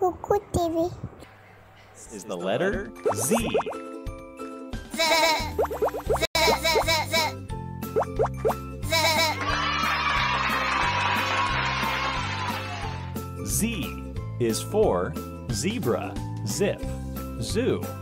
Cuckoo TV. Is the letter Z. Z is for zebra, zip, zoo.